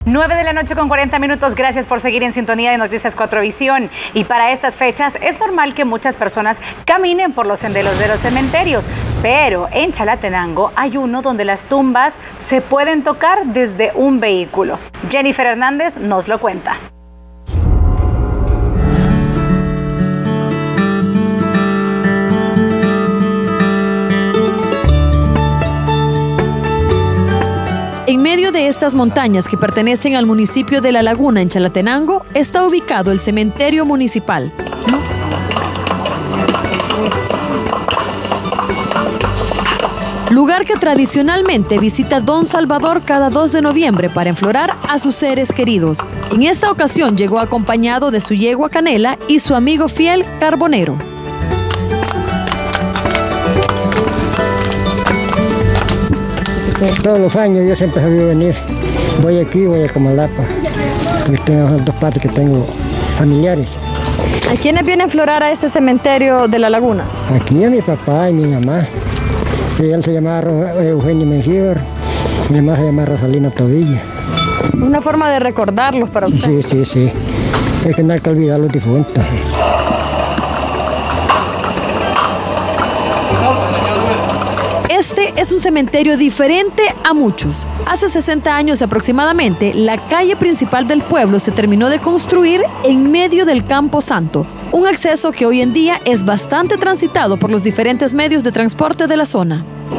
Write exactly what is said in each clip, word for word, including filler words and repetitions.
nueve de la noche con cuarenta minutos, gracias por seguir en sintonía de Noticias cuatro Visión. Y para estas fechas es normal que muchas personas caminen por los senderos de los cementerios, pero en Chalatenango hay uno donde las tumbas se pueden tocar desde un vehículo. Jennifer Hernández nos lo cuenta. En medio de estas montañas que pertenecen al municipio de La Laguna, en Chalatenango, está ubicado el cementerio municipal. Lugar que tradicionalmente visita Don Salvador cada dos de noviembre para enflorar a sus seres queridos. En esta ocasión llegó acompañado de su yegua Canela y su amigo fiel Carbonero. Todos los años yo siempre he sabido venir. Voy aquí, voy a Comalapa. Porque tengo dos partes que tengo familiares. ¿A quiénes vienen a enflorar a ese cementerio de La Laguna? Aquí a mi papá y mi mamá. Sí, él se llamaba Eugenio Mengíbar, mi mamá se llama Rosalina Tobilla. Una forma de recordarlos para usted. Sí, sí, sí. Es que no hay que olvidar a los difuntos. Este es un cementerio diferente a muchos. Hace sesenta años aproximadamente, la calle principal del pueblo se terminó de construir en medio del Campo Santo, un acceso que hoy en día es bastante transitado por los diferentes medios de transporte de la zona.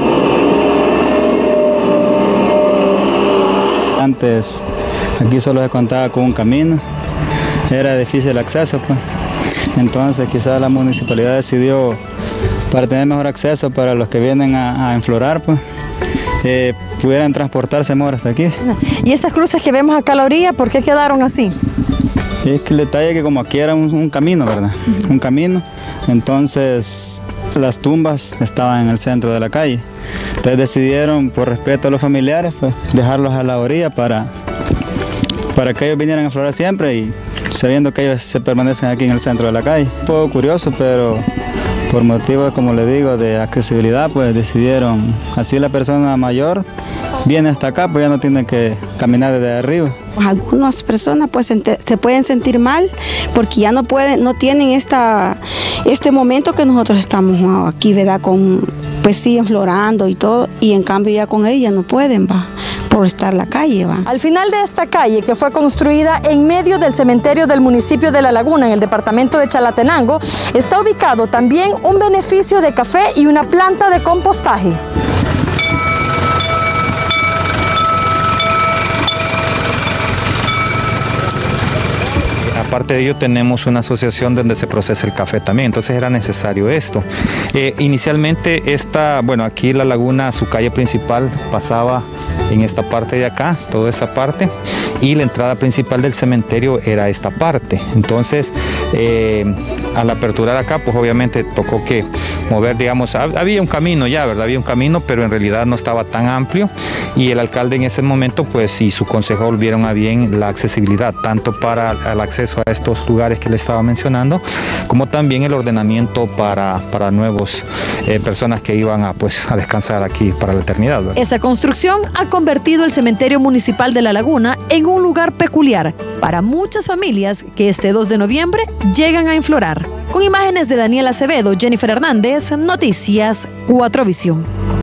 Antes aquí solo se contaba con un camino, era difícil el acceso, pues. Entonces quizás la municipalidad decidió, para tener mejor acceso para los que vienen a, a enflorar, pues, eh, pudieran transportarse mejor hasta aquí. ¿Y estas cruces que vemos acá a la orilla, por qué quedaron así? Es que el detalle es que como aquí era un, un camino, ¿verdad? Uh-huh. Un camino, entonces las tumbas estaban en el centro de la calle. Entonces decidieron, por respeto a los familiares, pues, dejarlos a la orilla para, para que ellos vinieran a enflorar siempre y sabiendo que ellos se permanecen aquí en el centro de la calle. Un poco curioso, pero por motivos, como le digo, de accesibilidad, pues decidieron, así la persona mayor viene hasta acá, pues ya no tiene que caminar desde arriba. Algunas personas pues se pueden sentir mal porque ya no pueden, no tienen esta, este momento que nosotros estamos aquí, ¿verdad? Con, pues sí, enflorando y todo, y en cambio ya con ella no pueden, va, por estar en la calle, va. Al final de esta calle, que fue construida en medio del cementerio del municipio de La Laguna, en el departamento de Chalatenango, está ubicado también un beneficio de café y una planta de compostaje. Aparte de ello, tenemos una asociación donde se procesa el café también, entonces era necesario esto. Eh, inicialmente, esta, bueno, aquí La Laguna, su calle principal pasaba en esta parte de acá, toda esa parte, y la entrada principal del cementerio era esta parte. Entonces, eh, al aperturar acá, pues obviamente tocó que mover, digamos, había un camino ya, ¿verdad? Había un camino, pero en realidad no estaba tan amplio, y el alcalde en ese momento, pues, y su consejo vieron a bien la accesibilidad, tanto para el acceso a estos lugares que le estaba mencionando, como también el ordenamiento para, para nuevos eh, personas que iban a, pues, a descansar aquí para la eternidad, ¿verdad? Esta construcción ha convertido el cementerio municipal de La Laguna en un lugar peculiar para muchas familias que este dos de noviembre llegan a enflorar. Con imágenes de Daniel Acevedo, Jennifer Hernández, Noticias cuatro Visión.